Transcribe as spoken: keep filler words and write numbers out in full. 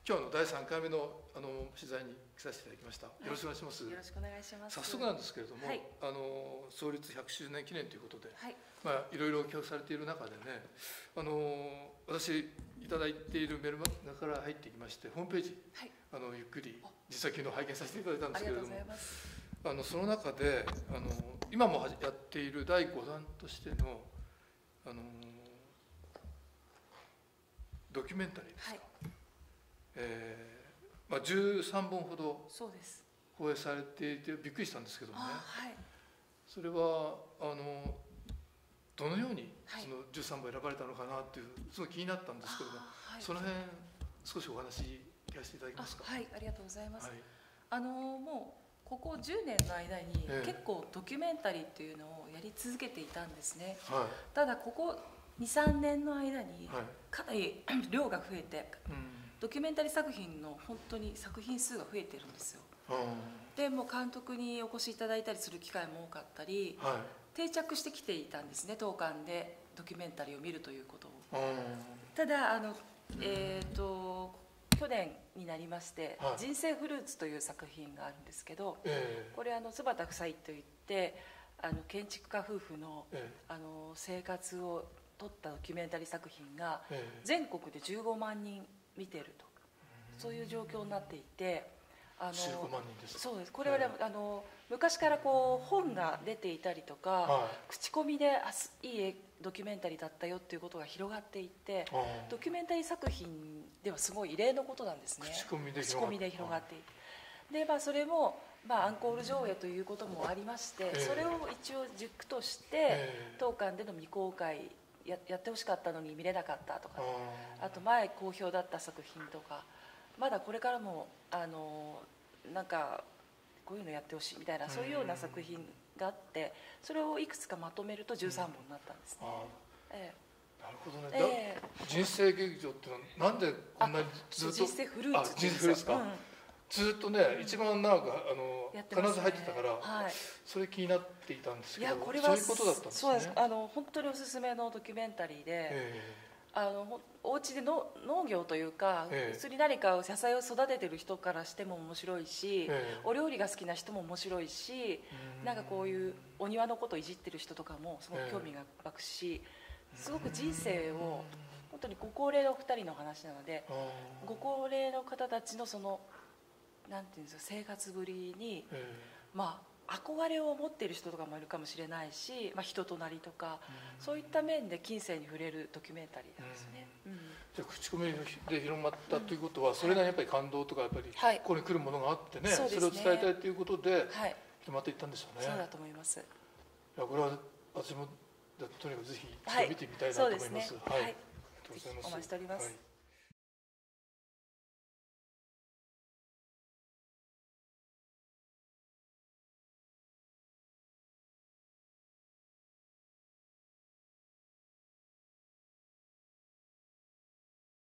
今日のだいさんかいめのあの取材に来させていただきました。よろしくお願いします。 よろしくお願いします。 早速なんですけれども、 はい、 あの創立ひゃくしゅうねん記念ということで、 はい、 まあいろいろ企画されている中でね、あの私いただいているメルマガから入ってきまして、ホームページ、はい、あのゆっくり実は昨日拝見させていただいたんですけれども、あのその中であの今もやっているだいごだんとしてのあのドキュメンタリーですか。はい、えーまあ、じゅうさんぼんほど放映されていてびっくりしたんですけどもね、はい、それはあのどのようにそのじゅうさんぼん選ばれたのかなっていうすごい気になったんですけども、はい、その辺少しお話聞かせていただけますか。 はい、ありがとうございます。はい、あのもうここじゅうねんの間に結構ドキュメンタリーっていうのをやり続けていたんですね。はい、ただここにさんねんの間にかなり量が増えて、うん、ドキュメンタリー作品の本当に作品数が増えてるんですよ。でもう監督にお越しいただいたりする機会も多かったり、はい、定着してきていたんですね、当館でドキュメンタリーを見るということを。ただあの、えー、と去年になりまして「はい、人生フルーツ」という作品があるんですけど、えー、これあの津畑夫妻といってあの建築家夫婦の、えー、あの生活を撮ったドキュメンタリー作品が全国でじゅうごまんにん見てると、そういう状況になっていて、あのじゅうごまんにんですか。 そうです。これは、ね、あの昔からこう本が出ていたりとか、はい、口コミであいいドキュメンタリーだったよっていうことが広がっていて、ドキュメンタリー作品ではすごい異例のことなんですね。 口コミで広がっていて、で、まあ、それも、まあ、アンコール上映ということもありまして、えー、それを一応軸として、えー、当館での未公開や, やってほしかったのに見れなかったとか、あと前好評だった作品とか、まだこれからもあのなんかこういうのやってほしいみたいな、そういうような作品があって、それをいくつかまとめるとじゅうさんぼんになったんですね。ええ、なるほどね。えー、人生劇場ってのはなんでこんなにずっと人生フルーツ人生フルーツか、うん、ずっとね、うん、一番長くあの、ね、必ず入ってたから、はい、それ気になっていたんですけど、いやこれはそういうことだったんですね。 そうです。あの本当におすすめのドキュメンタリーで、えー、あのお家での農業というか、えー、普通に何か野菜を育ててる人からしても面白いし、えー、お料理が好きな人も面白いし、なんかこういうお庭のことをいじってる人とかもすごく興味が湧くし、すごく人生を本当にご高齢のお二人の話なので、ご高齢の方たちのそのなんていうんですか、生活ぶりに、えー、まあ憧れを持っている人とかもいるかもしれないし、まあ、人となりとか、うん、そういった面で近世に触れるドキュメンタリーなんですね。うんうん、 じゃあ口コミで広まったということは、うん、それなりにやっぱり感動とかやっぱり、はい、ここに来るものがあってね、 そ, ねそれを伝えたいということで広まっていったんでしょうね。 そうだと思います。いやこれは私もとにかくぜひ見てみたいなと思います。はい、 お待ちしております。はい。